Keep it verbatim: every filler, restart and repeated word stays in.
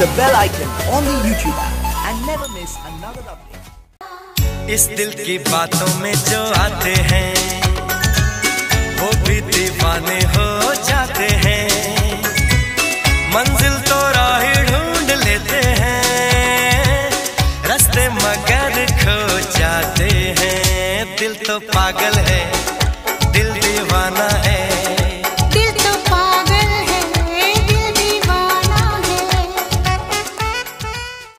the bell icon on the YouTube app and never miss another update. इस दिल की बातों में जो आते हैं वो भी दीवाने हो जाते हैं। मंजिल तो राह ढूंढ लेते हैं, रास्ते मगर खो जाते हैं। दिल तो पागल है